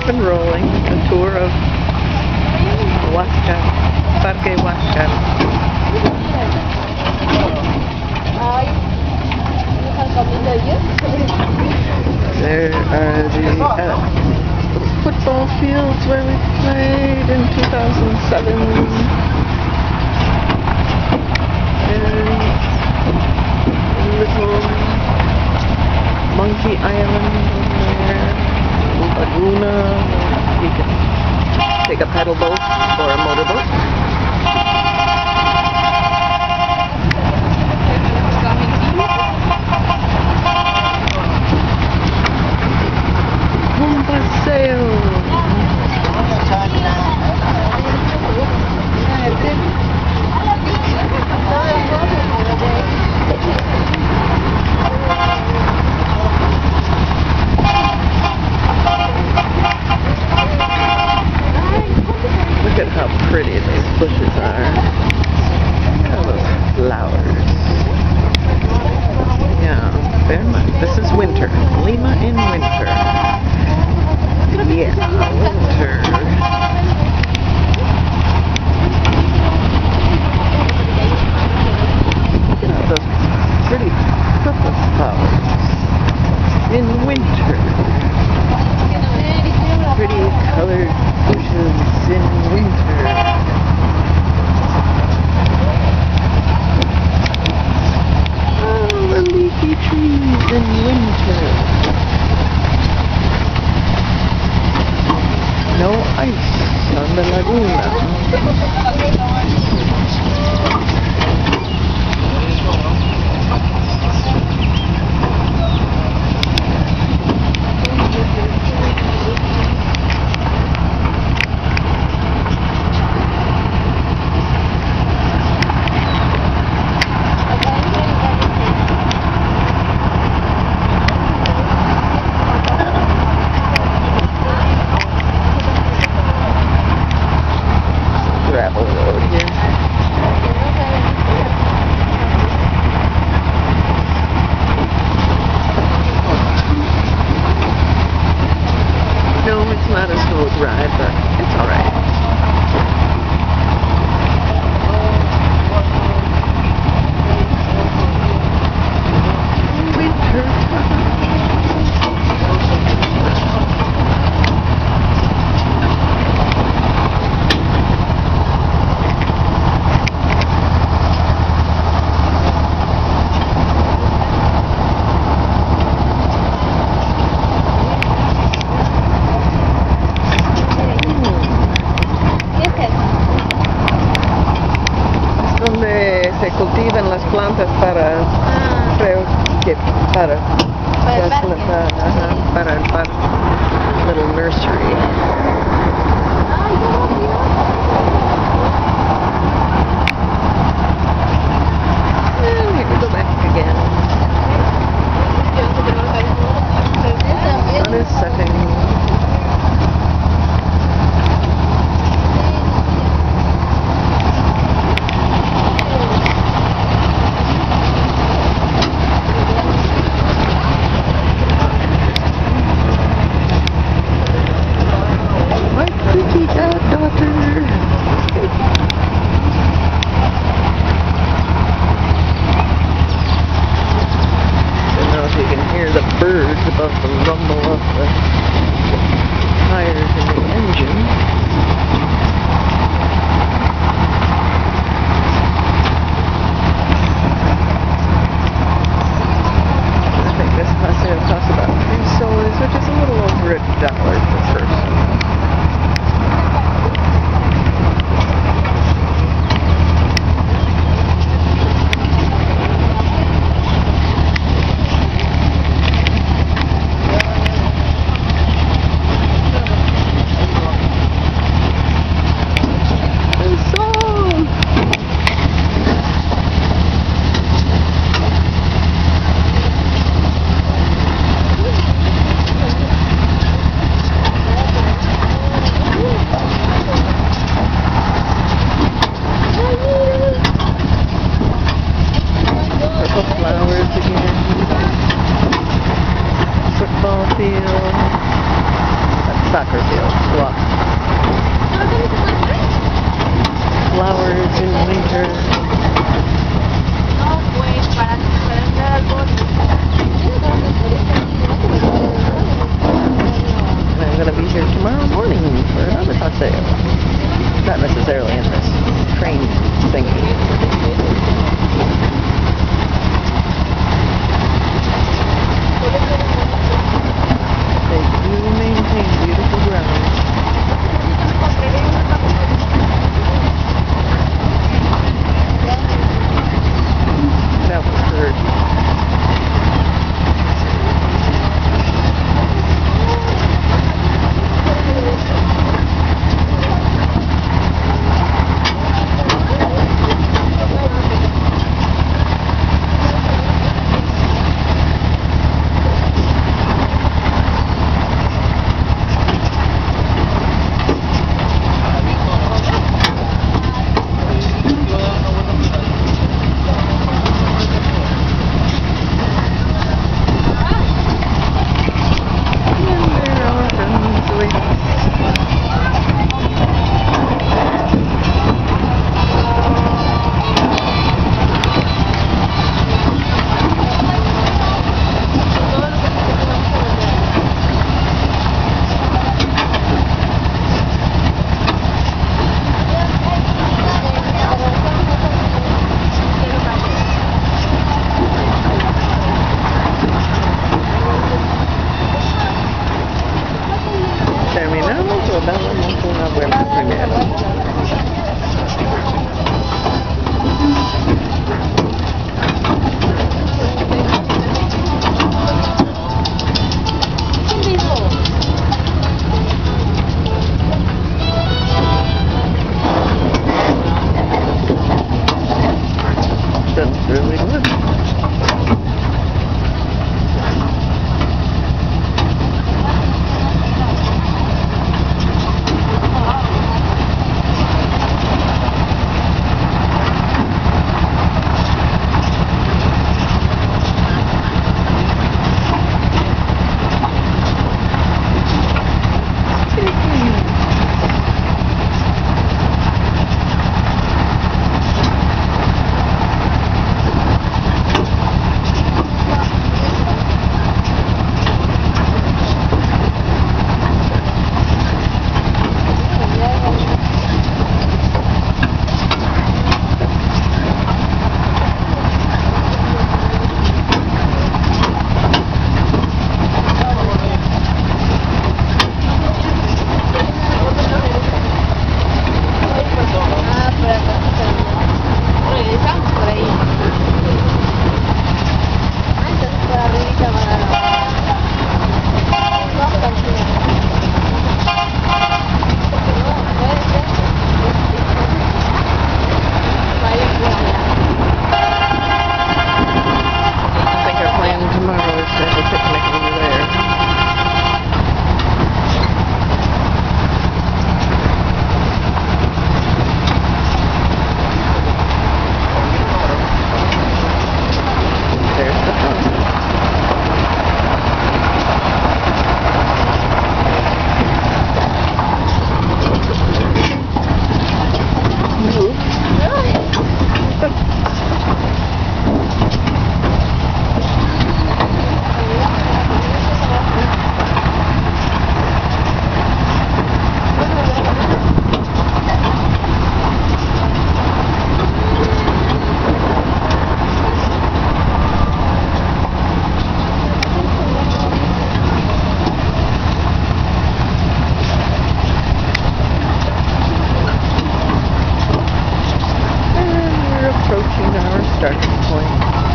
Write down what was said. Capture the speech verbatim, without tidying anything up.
and rolling, a tour of Huascar, Parque Huascar. There are the uh, football fields where we played in two thousand seven. And a little monkey island over there, laguna. You can take a paddle boat or a motorboat. Un paseo. Look at how pretty these bushes are. Look at those flowers. Yeah, very much. This is winter. Lima in winter. Yeah, winter. Look at all those pretty purple flowers in winter. Pretty colored bushes in winter. Oh, the leafy trees in winter. No ice on the laguna. Gravel road here. No, it's not a smooth ride, but it's alright. Winter time. Se cultivan las plantas para, ah. creo que para, para el parque. Para, ajá, para el parque, little nursery. And here we go back again. The sun is setting. soccer field. Look. Flowers in winter. And I'm going to be here tomorrow morning for another paseo. Not necessarily in this train thingy. They do maintain beautiful grounds. That was heard. Terminamos o damos una vuelta primero. That's really good. Approaching our starting point.